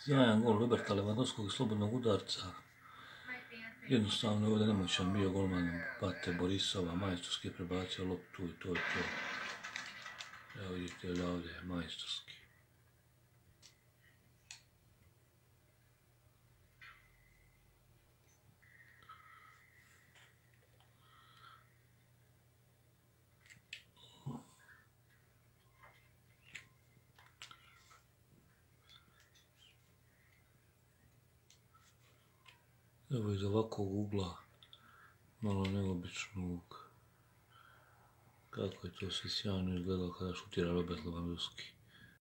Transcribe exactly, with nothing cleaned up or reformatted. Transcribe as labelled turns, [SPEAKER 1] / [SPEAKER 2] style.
[SPEAKER 1] Sjajan gol Roberta Lewandowskog iz slobodnog udarca. Jednostavno je ovdje nemoćan bio golman Bate Borisova, majstorski je prebacio loptu i to je to. Evo vidite ovdje, majstorski. Evo iz ovakvog ugla, malo neobičnog, kako je to sve sjajno izgledalo kada šutira Robert Lewandowski.